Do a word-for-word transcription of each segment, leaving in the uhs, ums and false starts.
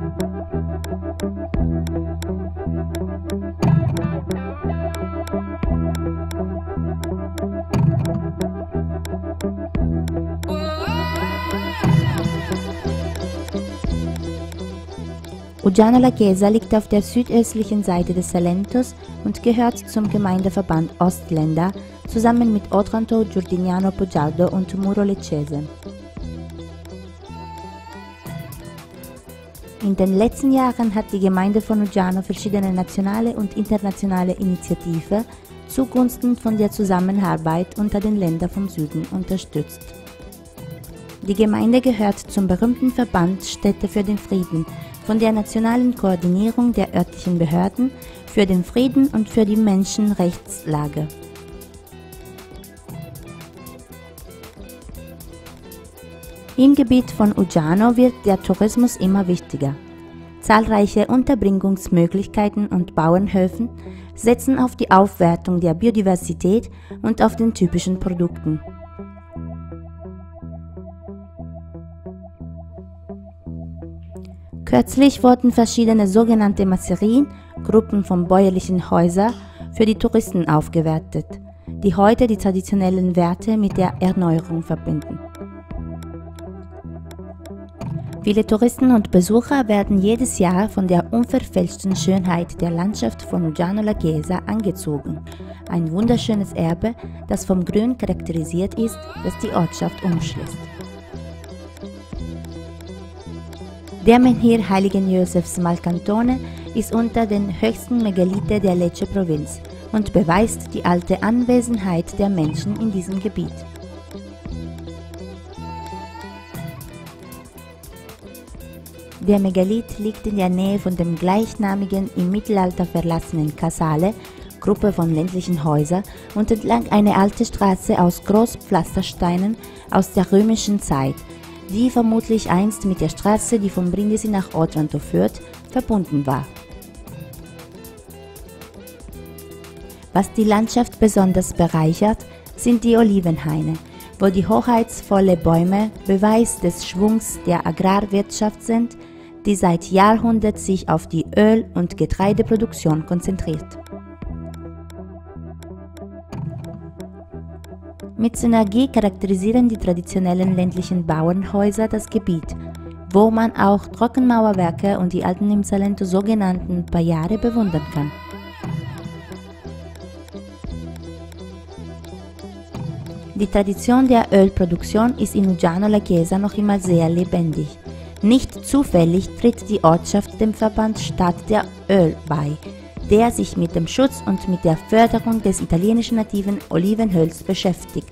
Uggiano La Chiesa liegt auf der südöstlichen Seite des Salentos und gehört zum Gemeindeverband Ostländer zusammen mit Otranto, Giudignano Poggiardo und Muro Leccese. In den letzten Jahren hat die Gemeinde von Uggiano verschiedene nationale und internationale Initiativen zugunsten von der Zusammenarbeit unter den Ländern vom Süden unterstützt. Die Gemeinde gehört zum berühmten Verband Städte für den Frieden, von der nationalen Koordinierung der örtlichen Behörden für den Frieden und für die Menschenrechtslage. Im Gebiet von Uggiano wird der Tourismus immer wichtiger. Zahlreiche Unterbringungsmöglichkeiten und Bauernhöfe setzen auf die Aufwertung der Biodiversität und auf den typischen Produkten. Kürzlich wurden verschiedene sogenannte Masserien, Gruppen von bäuerlichen Häusern, für die Touristen aufgewertet, die heute die traditionellen Werte mit der Erneuerung verbinden. Viele Touristen und Besucher werden jedes Jahr von der unverfälschten Schönheit der Landschaft von Uggiano La Chiesa angezogen, ein wunderschönes Erbe, das vom Grün charakterisiert ist, das die Ortschaft umschließt. Der Menhir Heiligen Josefs Malcantone ist unter den höchsten Megalithen der Lecce-Provinz und beweist die alte Anwesenheit der Menschen in diesem Gebiet. Der Megalith liegt in der Nähe von dem gleichnamigen, im Mittelalter verlassenen Casale, Gruppe von ländlichen Häusern, und entlang eine alte Straße aus Großpflastersteinen aus der römischen Zeit, die vermutlich einst mit der Straße, die von Brindisi nach Otranto führt, verbunden war. Was die Landschaft besonders bereichert, sind die Olivenhaine, wo die hoheitsvolle Bäume Beweis des Schwungs der Agrarwirtschaft sind, die seit Jahrhunderten sich auf die Öl- und Getreideproduktion konzentriert. Mit Synergie charakterisieren die traditionellen ländlichen Bauernhäuser das Gebiet, wo man auch Trockenmauerwerke und die alten im Salento sogenannten Pagliare bewundern kann. Die Tradition der Ölproduktion ist in Uggiano La Chiesa noch immer sehr lebendig. Nicht zufällig tritt die Ortschaft dem Verband Stadt der Öl bei, der sich mit dem Schutz und mit der Förderung des italienischen nativen Olivenöls beschäftigt.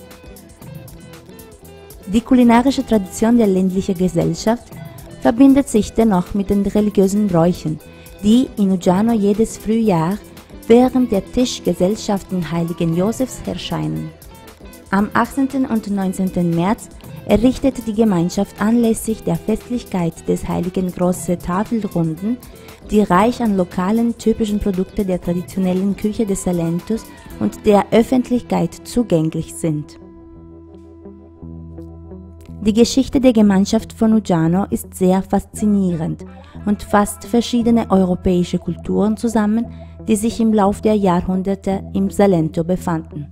Die kulinarische Tradition der ländlichen Gesellschaft verbindet sich dennoch mit den religiösen Bräuchen, die in Uggiano jedes Frühjahr während der Tischgesellschaften Heiligen Josefs erscheinen. Am achtzehnten und neunzehnten März errichtet die Gemeinschaft anlässlich der Festlichkeit des Heiligen große Tafelrunden, die reich an lokalen typischen Produkten der traditionellen Küche des Salentos und der Öffentlichkeit zugänglich sind. Die Geschichte der Gemeinschaft von Uggiano ist sehr faszinierend und fasst verschiedene europäische Kulturen zusammen, die sich im Lauf der Jahrhunderte im Salento befanden.